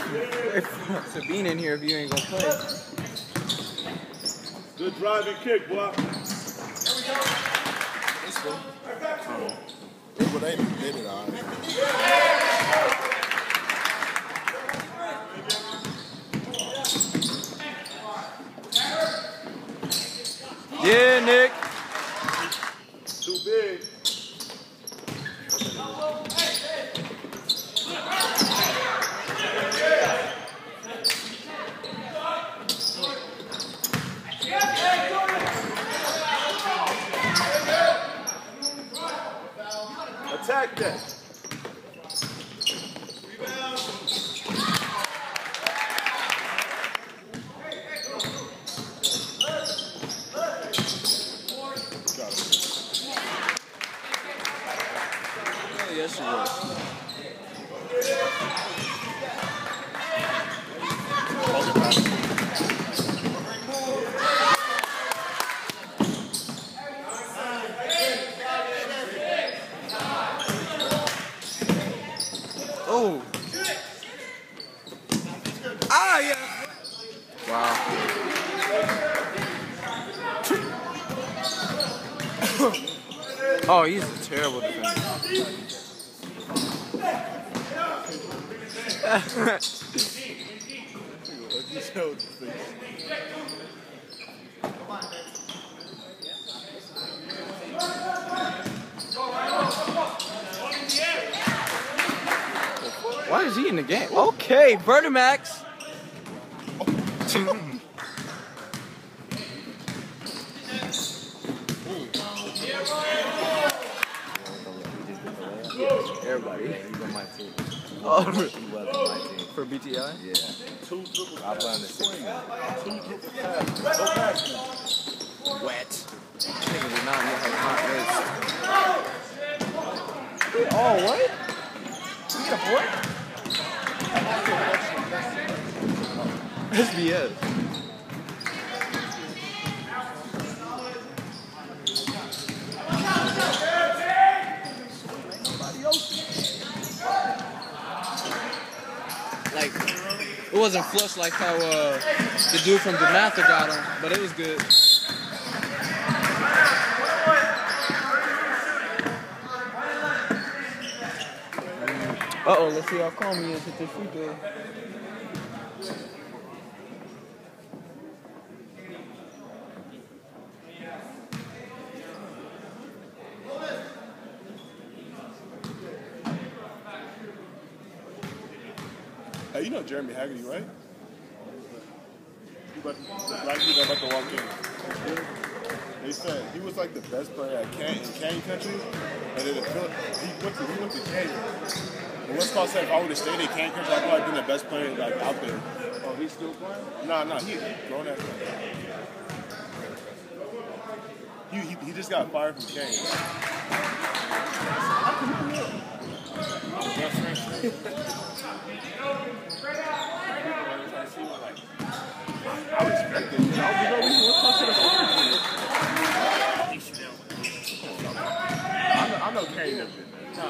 Sabine in here if you ain't gonna play. Good driving kick, boy. It's cool. Well, they did it all right. Yeah, Nick. Too big. Attack that. Yes, she was. Oh. Ah, yeah. Wow. Oh, he's a terrible defender. Why is he in the game? Okay, Vertimax. Everybody. Yeah, he's on my team. Oh, He was on my team. for BTI? Yeah. Two triple I play on the 6 man. Two triple passes. Go back now. Wet. Nigga did not know how to hot wrist. Oh, what? You got a board? SBS. Like, it wasn't flush like how the dude from DeMatha got him, but it was good. Uh-oh, let's see how calm he is with this free throw. Hey, you know Jeremy Haggerty, right? The black dude that about to walk in. They said he was like the best player at Kane country, and then he went to Kane. And what's called said if I would have stayed in Kane country, I'd probably been the best player like out there. Oh, he's still playing? No, he's grown ass man. He just got fired from Kane. I respect it. I know Kane never did that.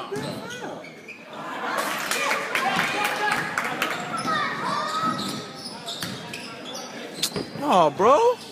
Oh, bro.